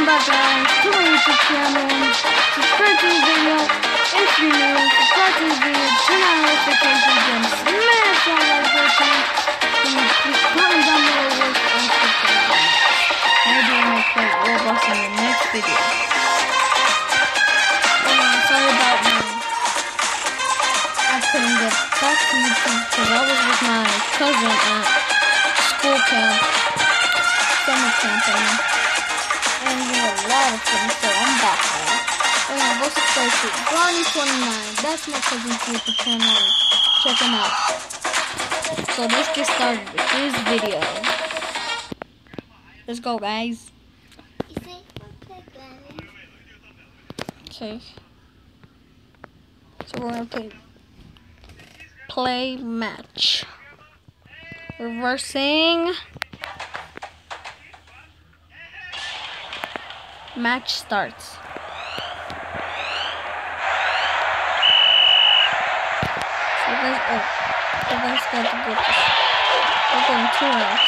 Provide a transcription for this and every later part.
Welcome back guys to my YouTube channel. Subscribe to this video if you're new. Subscribe to this video, turn on notifications, and smash that like button. And please comment down below what else you think. Maybe I'll play Roblox in the next video. Sorry about me. I couldn't get back to YouTube because I was with my cousin at school camp, summer camp, and we had a lot of things, so I'm back now. And I'm go subscribe to Ronnie29. That's my cousin's YouTube channel. Check him out. So let's get started with this video. Let's go, guys. Okay. So we're gonna play match. Reversing. Match starts. So guys, you guys got to get this. We're going 2 rounds.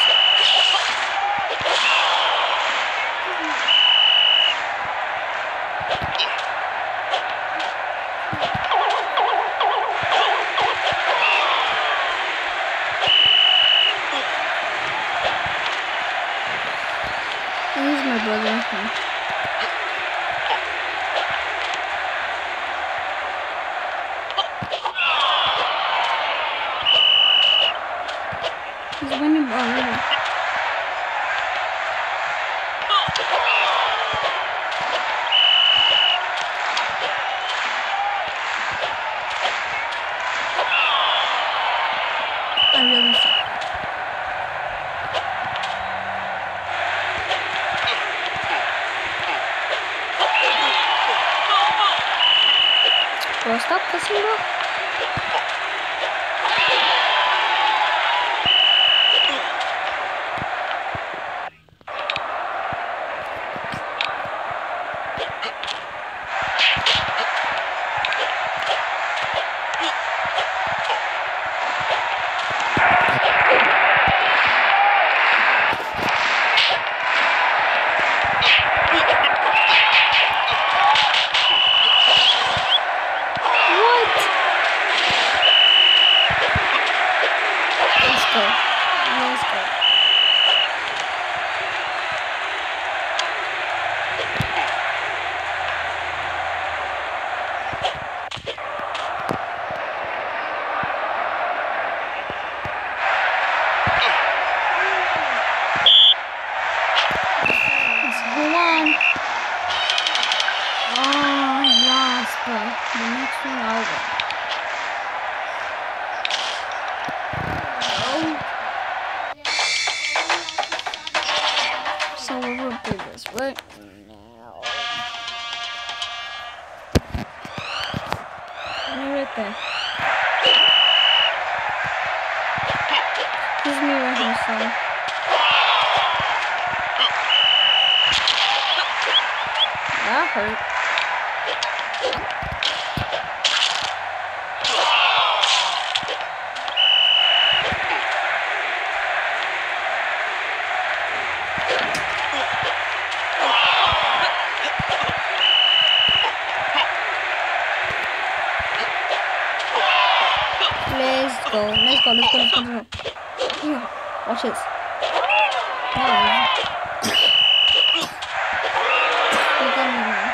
He's my brother. He's winning already. I really suck. Bro, stop pushing, bro. The next one I'll win. So we'll do this right now. Right there. This is me right here, so. That hurt. Let's go. Here, watch this. You got me now.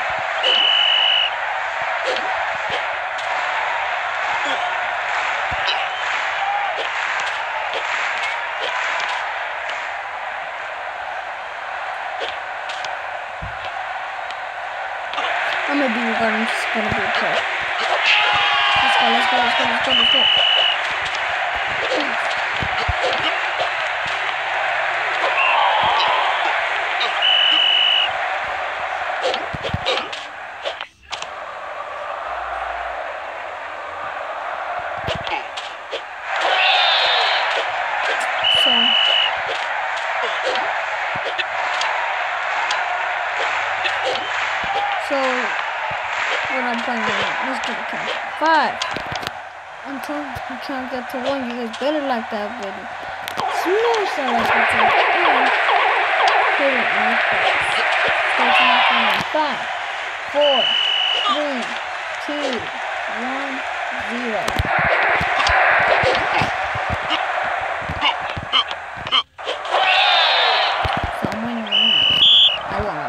I'm gonna be regarding, just gonna be a pro. Let's go. So we're not playing it. Let's do the count. 5. Until we can't get to 1, you guys better like that video. Smash that like button and hit it on the face. 5, 4, 3, 2, 1, 0. So I'm winning right now. I won.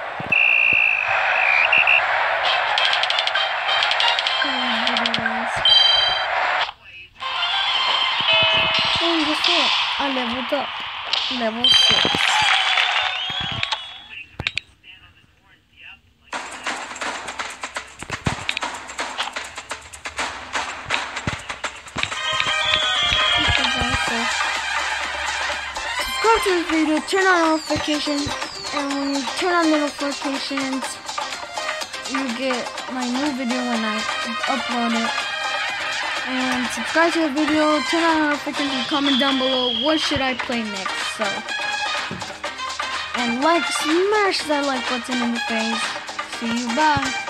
And guess what? I leveled up. Level 6. Subscribe to this video, turn on notifications, and when you turn on notifications, you get my new video when I upload it. And subscribe to the video, turn on notifications, comment down below what should I play next. So, and smash that like button in the face. See you, bye.